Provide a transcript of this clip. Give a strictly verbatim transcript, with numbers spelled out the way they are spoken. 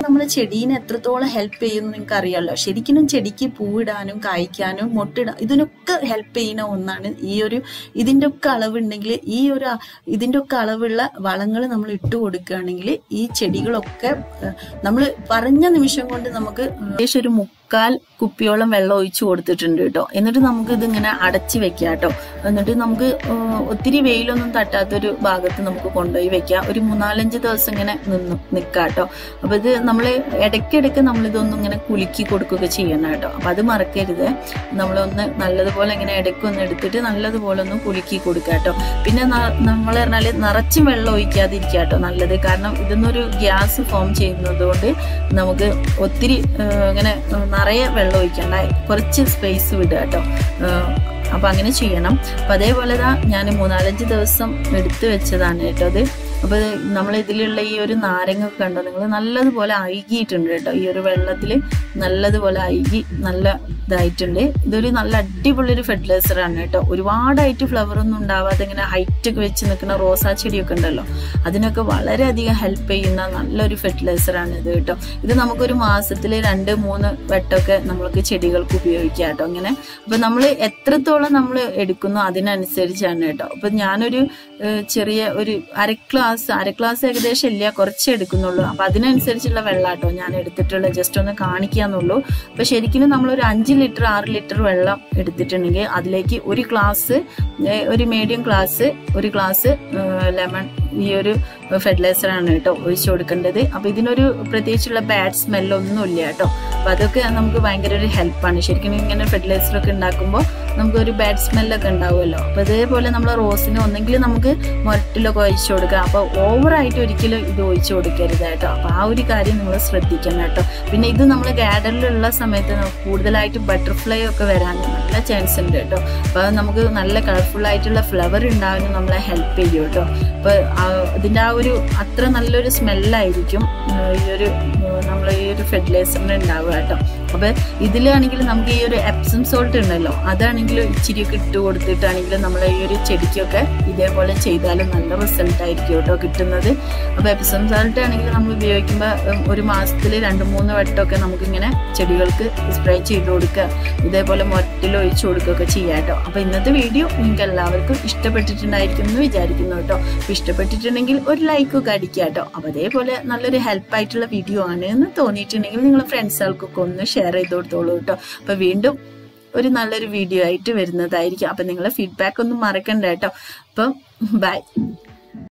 നമ്മുടെ ചെടീനെ എത്രത്തോളം ഹെൽപ്പ് ചെയ്യുമെന്ന് നിങ്ങൾക്ക് അറിയാമല്ലോ. ശരിക്കും ചെടിക്ക് പൂവിടാനും കായ്ക്കാനും മൊട്ടിടാൻ ഇതിനൊക്കെ ഹെൽപ്പ് ചെയ്യുന്ന ഒന്നാണ് ഈ ഒരു ഇതിൻ്റെ ഒക്കെ അളവുണ്ടെങ്കിൽ ഈ ഒരു ഇതിൻ്റെ ഒക്കെ അളവുള്ള വളങ്ങൾ നമ്മൾ ഇട്ട് കൊടുക്കുകയാണെങ്കിൽ ഈ ചെടികളൊക്കെ നമ്മൾ പറഞ്ഞ നിമിഷം കൊണ്ട് നമുക്ക് ഏകദേശം ഒരു മുക്കാൽ കുപ്പിയോളം വെള്ളം ഒഴിച്ചു കൊടുത്തിട്ടുണ്ട് കേട്ടോ. എന്നിട്ട് നമുക്ക് ഇതിങ്ങനെ അടച്ച് വെക്കാം കേട്ടോ. എന്നിട്ട് നമുക്ക് ഒത്തിരി വെയിലൊന്നും തട്ടാത്തൊരു ഭാഗത്ത് നമുക്ക് കൊണ്ടുപോയി വെക്കാം. ഒരു മൂന്നാലഞ്ച് ദിവസം ഇങ്ങനെ നിന്ന് നിൽക്കാം കേട്ടോ. അപ്പൊ ഇത് നമ്മൾ ഇടയ്ക്കിടയ്ക്ക് നമ്മളിതൊന്നും ഇങ്ങനെ കുലുക്കി കൊടുക്കുകയൊക്കെ ചെയ്യണം കേട്ടോ. അപ്പൊ അത് മറക്കരുത്. നമ്മളൊന്ന് നല്ലതുപോലെ ഇങ്ങനെ ഇടയ്ക്കൊന്ന് എടുത്തിട്ട് നല്ലതുപോലെ ഒന്ന് കുലുക്കി കൊടുക്കുക കേട്ടോ. പിന്നെ നമ്മൾ പറഞ്ഞാല് നിറച്ചും വെള്ളം ഒഴിക്കാതിരിക്കുക കേട്ടോ നല്ലത്. കാരണം ഇതൊന്നൊരു ഗ്യാസ് ഫോം ചെയ്യുന്നത് കൊണ്ട് നമുക്ക് ഒത്തിരി ഇങ്ങനെ നിറയെ വെള്ളം ഒഴിക്കണ്ട, കുറച്ച് സ്പേസ് വിടുക കേട്ടോ. അപ്പൊ അങ്ങനെ ചെയ്യണം. അപ്പൊ അതേപോലെ ഞാൻ മൂന്നാലഞ്ച് ദിവസം എടുത്തു വെച്ചതാണ് കേട്ടോ അത്. അപ്പൊ നമ്മൾ ഇതിലുള്ള ഈ ഒരു നാരങ്ങ കണ്ടോ നിങ്ങൾ, നല്ലതുപോലെ അഴുകിയിട്ടുണ്ട് കേട്ടോ. ഈ ഒരു വെള്ളത്തിൽ നല്ലതുപോലെ അഴുകി നല്ല ഇതായിട്ടുണ്ട്. ഇതൊരു നല്ല അടിപൊളി ഒരു ഫെർട്ടിലൈസർ ആണ് കേട്ടോ. ഒരുപാടായിട്ട് ഫ്ലവർ ഒന്നും ഉണ്ടാവാതെ ഇങ്ങനെ ഹൈറ്റ് ഒക്കെ വെച്ച് നിൽക്കുന്ന റോസാ ചെടിയൊക്കെ ഉണ്ടല്ലോ, അതിനൊക്കെ വളരെയധികം ഹെൽപ്പ് ചെയ്യുന്ന നല്ലൊരു ഫെർട്ടിലൈസർ ആണ് ഇത് കേട്ടോ. ഇത് നമുക്കൊരു മാസത്തിൽ രണ്ട് മൂന്ന് വട്ടമൊക്കെ നമ്മൾക്ക് ചെടികൾക്ക് ഉപയോഗിക്കാം കേട്ടോ ഇങ്ങനെ. അപ്പൊ നമ്മൾ എത്രത്തോളം നമ്മൾ എടുക്കുന്നു അതിനനുസരിച്ചാണ് കേട്ടോ. അപ്പൊ ഞാനൊരു ചെറിയ ഒരു അര ഗ്ലാസ് അര ഗ്ലാസ് ഏകദേശം ഇല്ല, കുറച്ച് എടുക്കുന്നുള്ളൂ. അപ്പൊ അതിനനുസരിച്ചുള്ള വെള്ളം കേട്ടോ ഞാൻ എടുത്തിട്ടുള്ളത്. ജസ്റ്റ് ഒന്ന് കാണിക്കാന്നുള്ളൂ. അപ്പൊ ശരിക്കും നമ്മളൊരു അഞ്ച് ലിറ്റർ ആറ് ലിറ്റർ വെള്ളം എടുത്തിട്ടുണ്ടെങ്കിൽ അതിലേക്ക് ഒരു ഗ്ലാസ് ഒരു മീഡിയം ഗ്ലാസ് ഒരു ഗ്ലാസ് ലെമൺ ഈ ഒരു ഫെർട്ടിലൈസർ ആണ് കേട്ടോ ഒഴിച്ചു കൊടുക്കേണ്ടത്. അപ്പൊ ഇതിനൊരു പ്രത്യേകിച്ചുള്ള ബാഡ് സ്മെല്ലൊന്നും ഇല്ല കേട്ടോ. അപ്പൊ അതൊക്കെ നമുക്ക് ഭയങ്കര ഒരു ഹെൽപ്പാണ്. ശരിക്കും ഇങ്ങനെ ഫെർട്ടിലൈസർ ഒക്കെ ഉണ്ടാക്കുമ്പോൾ നമുക്ക് ഒരു ബാഡ് സ്മെല്ലൊക്കെ ഉണ്ടാവുമല്ലോ. അപ്പൊ അതേപോലെ നമ്മൾ റോസിന് ഒന്നെങ്കിൽ നമുക്ക് മുരട്ടിലൊക്കെ ഒഴിച്ചു കൊടുക്കാം. അപ്പൊ ഓവറായിട്ട് ഒരിക്കലും ഇത് ഒഴിച്ചു കൊടുക്കരുത് കേട്ടോ. അപ്പൊ ആ ഒരു കാര്യം നിങ്ങൾ ശ്രദ്ധിക്കണം കേട്ടോ. പിന്നെ ഇത് നമ്മൾ ഗാർഡനിലുള്ള സമയത്ത് കൂടുതലായിട്ട് ബട്ടർഫ്ലൈ ഒക്കെ വരാൻ നല്ല ചാൻസ് ഉണ്ട് കേട്ടോ. അപ്പൊ നമുക്ക് നല്ല കളർഫുൾ ആയിട്ടുള്ള ഫ്ലവർ ഉണ്ടാവാനും നമ്മളെ ഹെൽപ്പ് ചെയ്യും കേട്ടോ. അപ്പൊ ഇതിന്റെ ആ ഒരു അത്ര നല്ലൊരു സ്മെല്ലായിരിക്കും ഈ ഒരു നമ്മൾ ഈ ഒരു ഫെർട്ടിലൈസറിന് ഉണ്ടാവുക കേട്ടോ. അപ്പൊ ഇതിലാണെങ്കിൽ നമുക്ക് ഈ ഒരു എപ്സം സോൾട്ട് ഉണ്ടല്ലോ, അതാണെങ്കിൽ ഇച്ചിരിയൊക്കെ ഇട്ട് കൊടുത്തിട്ടാണെങ്കിൽ നമ്മൾ ഈ ഒരു ചെടിക്കൊക്കെ ഇതേപോലെ ചെയ്താലും നല്ല റിസൾട്ട് ആയിരിക്കും കേട്ടോ കിട്ടുന്നത്. അപ്പൊ എപ്സം സോൾട്ട് ആണെങ്കിൽ നമ്മൾ ഉപയോഗിക്കുമ്പോൾ ഒരു മാസത്തിൽ രണ്ട് മൂന്ന് വട്ടമൊക്കെ നമുക്കിങ്ങനെ ചെടികൾക്ക് സ്പ്രേ ചെയ്ത് കൊടുക്കുക, ഇതേപോലെ മൊറ്റിൽ ഒഴിച്ചു കൊടുക്കുകയൊക്കെ ചെയ്യാം കേട്ടോ. അപ്പൊ ഇന്നത്തെ വീഡിയോ നിങ്ങൾക്ക് എല്ലാവർക്കും ഇഷ്ടപ്പെട്ടിട്ടുണ്ടായിരിക്കും എന്ന് വിചാരിക്കുന്നു കേട്ടോ. അപ്പൊ ഇഷ്ടപ്പെട്ടിട്ടുണ്ടെങ്കിൽ ഒരു ലൈക്കൊക്കെ അടിക്കുക കേട്ടോ. അപ്പൊ അതേപോലെ നല്ലൊരു ഹെൽപ്പായിട്ടുള്ള വീഡിയോ ആണ് എന്ന് തോന്നിയിട്ടുണ്ടെങ്കിൽ നിങ്ങൾ ഫ്രണ്ട്സുകൾക്കൊക്കെ ഒന്ന് ഷെയർ ചെയ്ത് കൊടുത്തോളൂ കേട്ടോ. അപ്പൊ വീണ്ടും ഒരു നല്ലൊരു വീഡിയോ ആയിട്ട് വരുന്നതായിരിക്കും. അപ്പൊ നിങ്ങളെ ഫീഡ്ബാക്ക് ഒന്നും മറക്കണ്ട കേട്ടോ. അപ്പം ബൈ.